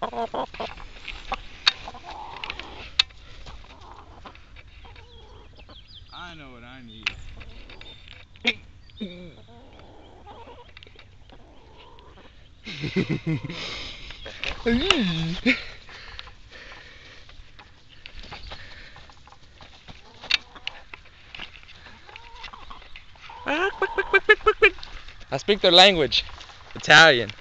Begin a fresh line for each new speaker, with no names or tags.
I know what I need.
I speak their language, Italian.